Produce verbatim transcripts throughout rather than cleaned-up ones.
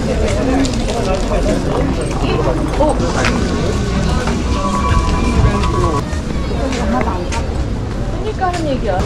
그러니까 하는 얘기야.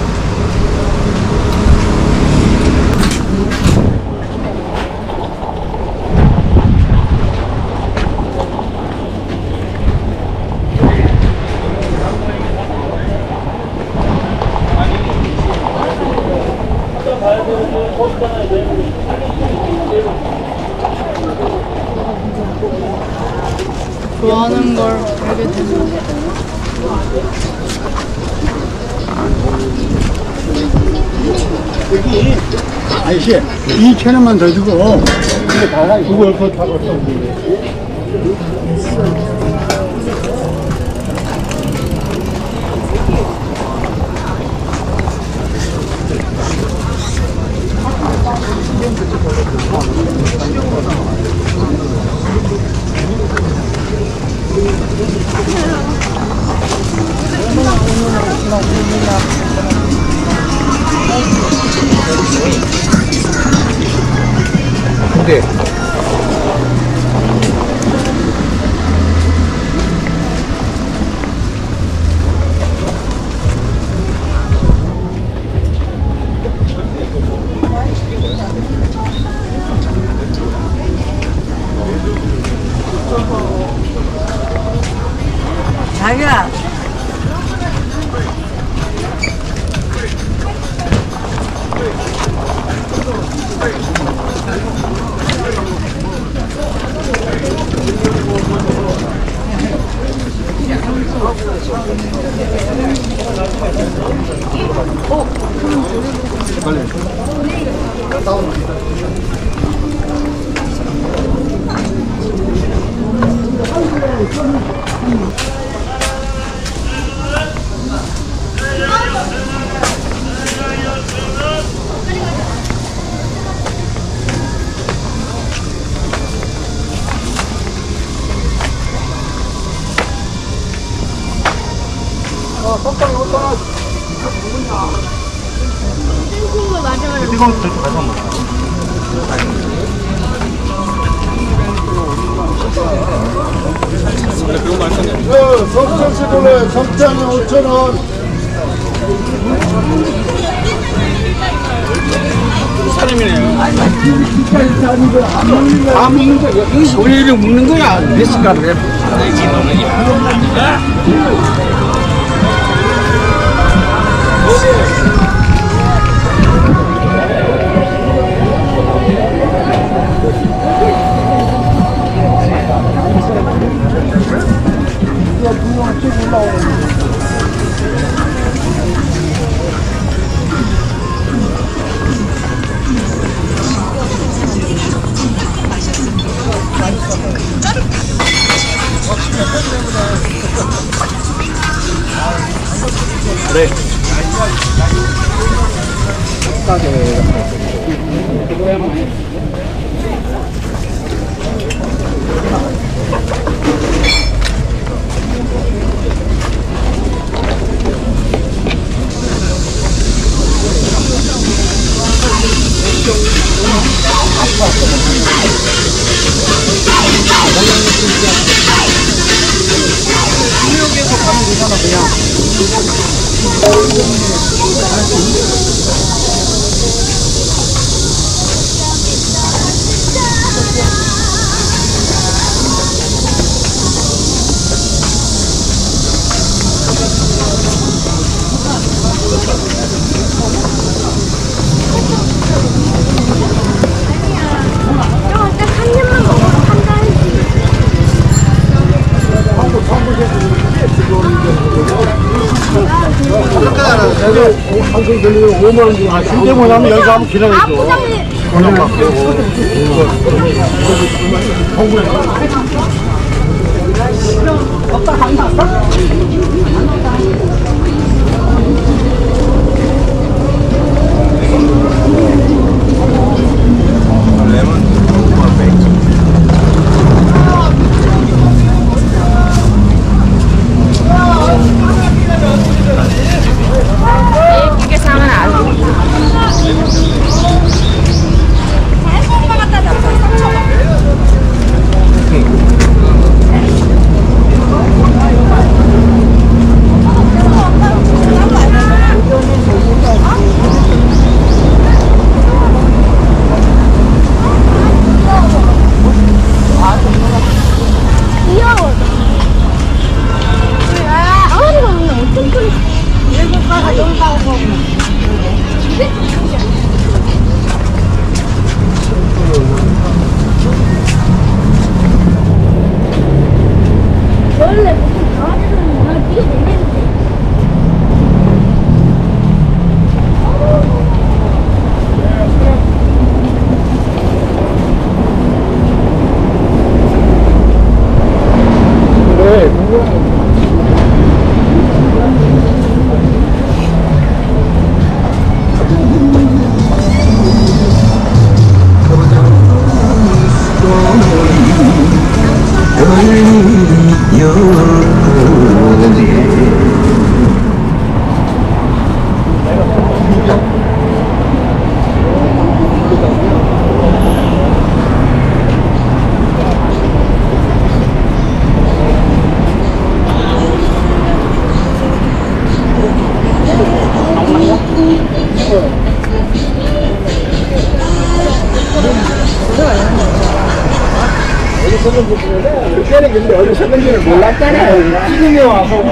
좋아하는 걸 알게 되면 여기 아저씨 이천 원만 더 주고 근데 달라 그걸 더 타고 근데 자기야 뜨거운 거 들고 가서 먹어. 석장시골에 석장에 오천 원. 사람이네요. 다 먹는 거야. 여기서 왜 이렇게 먹는 거야? 몇 시간을 해? 그래. 뉴욕에서 가면 되잖아 그냥. 한국 들리면 오만 원 주고. 아, 근데 뭐냐면 여기 가면 기다려줘. 아, 부장님. 그냥 막 오빠 안 났어? 이게 사면 안 돼. 그때는 근데 어디 섰는지를 몰랐잖아요. 지금에 와서.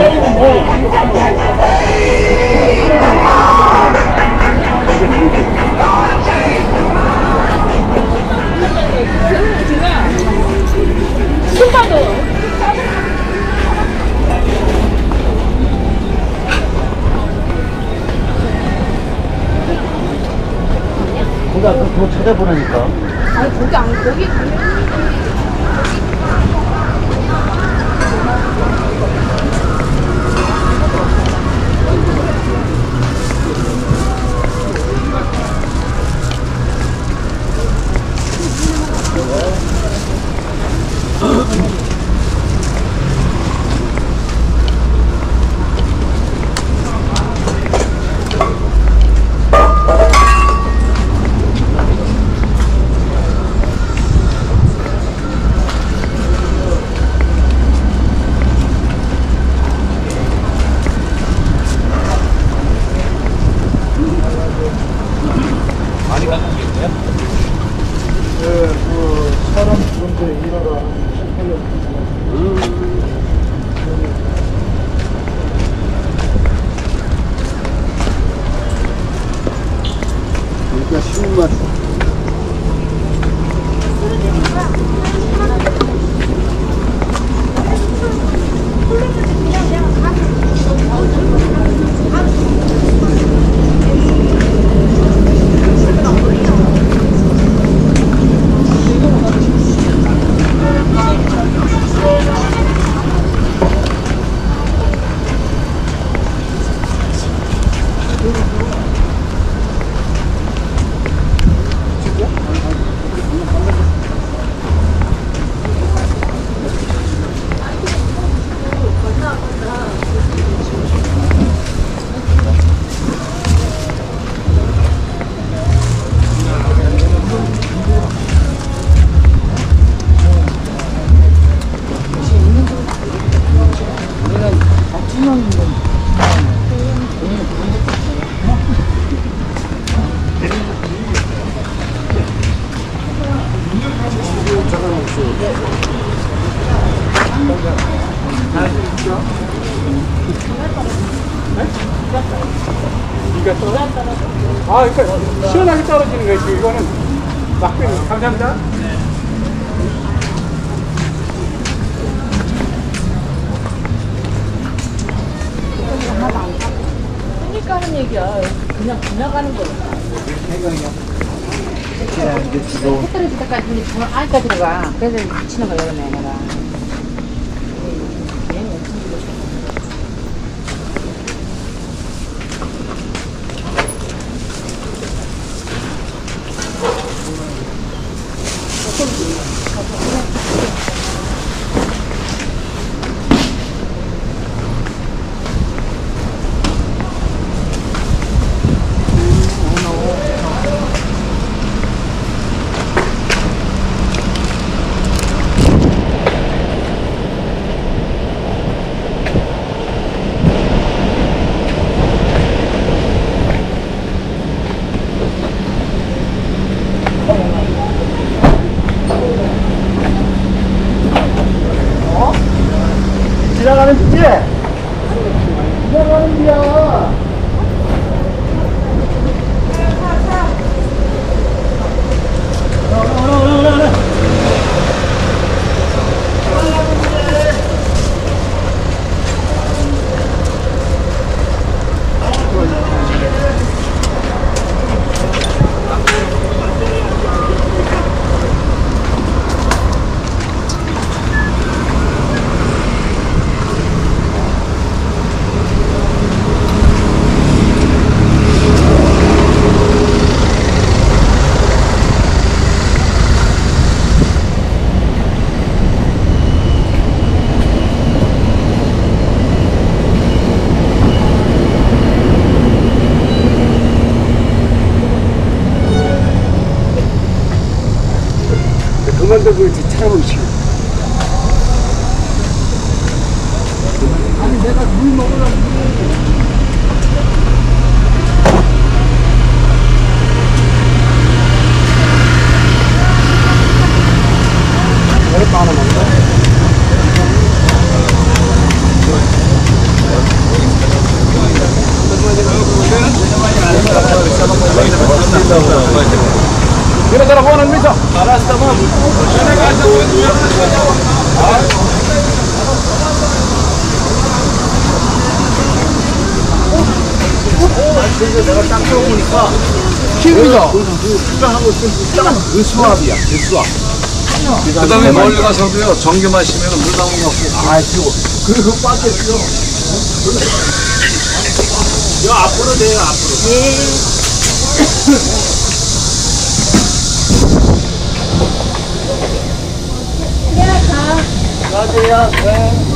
거기 아까 그거 찾아보라니까. 아니 거기 안 거기 가면 그러니까 쉬운 맛. 아, 그러니까 시원하게 떨어지는 거지. 이거는 막히는. 감사합니다. 그러니까 하는 얘기야. 그냥 지나가는 거야. 해 떨어질 때까지 이제 정말 안까지 들어가. 그래서 미치는 거야, 그러네, 내가. 지나가는 지지? 지나가는 지야. 그만둬 그렇지 차가우시. 아니 내가 물 먹으려고 얼마나 먹나? Kira-kira po ng misa. Alas naman. 내가 딱 들어보니까 힘이다. 하고 그 수압이야. 그 수압. 그 다음에 멀리 가서도요, 전기 마시면 물 나온 거 같고. 아, 그리고, 그리고 빠졌어. 요 앞으로 돼요, 앞으로. 야, 가. 가세요. 네.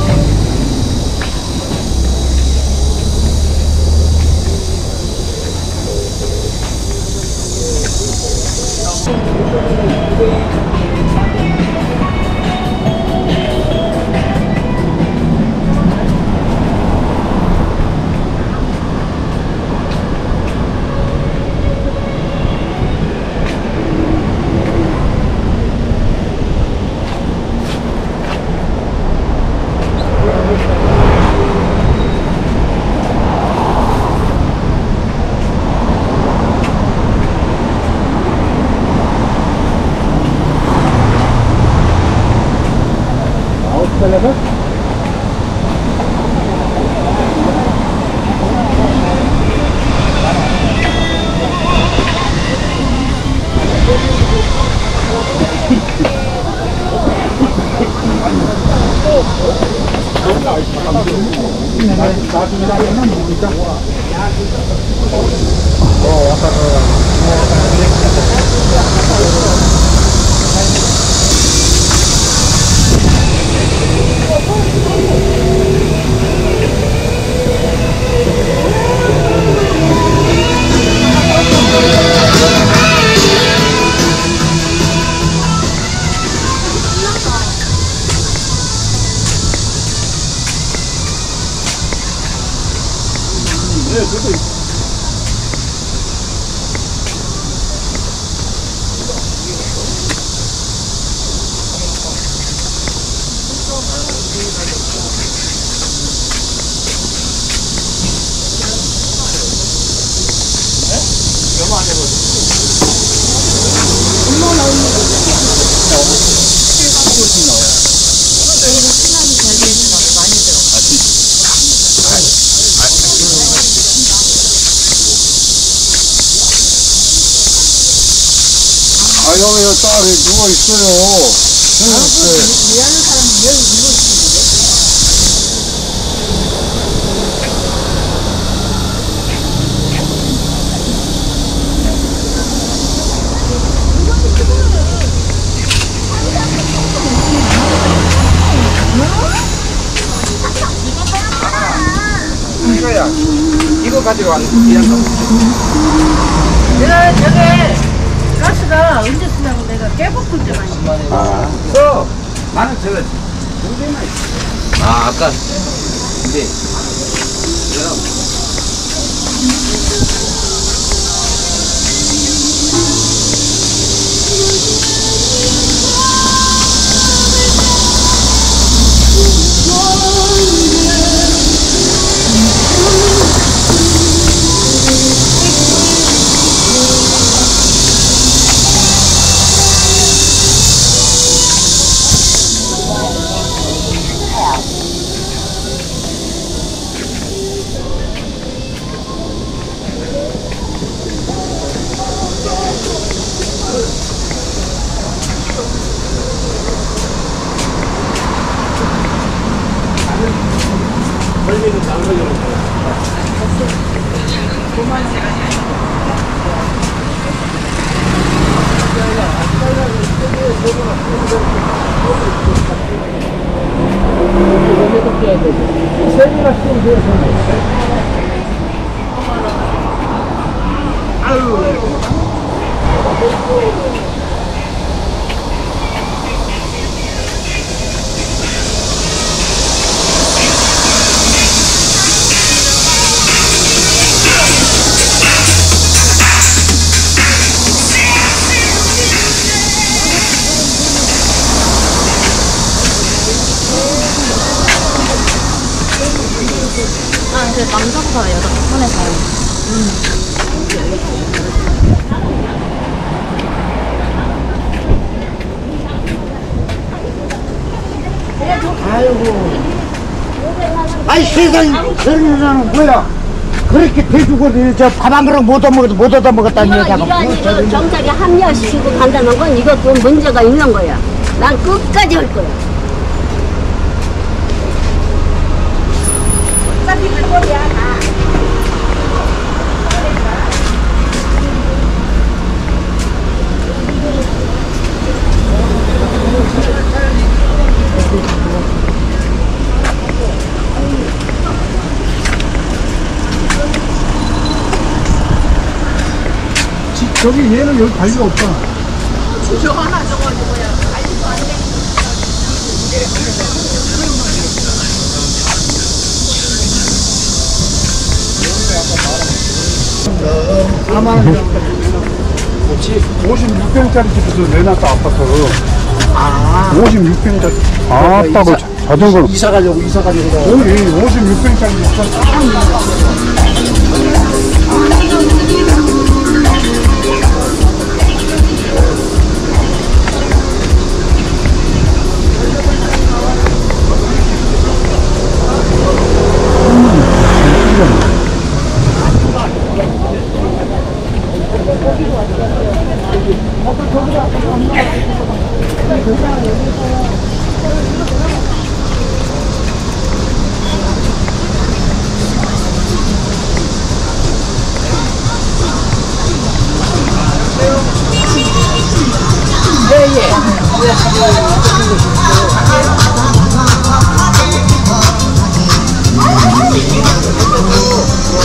아, 형이 딸이 누워있어요. 미안한 사람이 여기 누워 있는데. 이거야. 이거 가지고 왔는데, 그냥 내가 저게 가스가 언제 쓰냐고 내가 깨볶을 때만 있어. 아, 써. 나는 저거. 아, 아까. 근데. 남자보다 여자 편에 살아요. 아이 세상에 저런 여자는 뭐야? 그렇게 돼주고 저밥 한 그릇 못 얻어먹어도 못 얻어먹었다는 여자가 이런 뭐 이거 경찰이 합리화시키고 간다는 건 이것도 문제가 있는 거야. 난 끝까지 할 거야. 어차피 불법이야 다. 저기 얘는 여기 관리가 없잖아. 저 하나 저거 누구야? 알지도 안 돼. 오십육 평짜리 집에서 내놨다 아파트. 아. 오십육 평짜리. 아따 그 자전거. 이사 가려고 이사 가려고. 오이 오십육 평짜리 집에서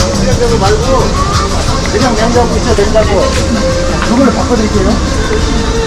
그냥 냉장고 있어 냉장고. 그걸 바꿔드릴게요.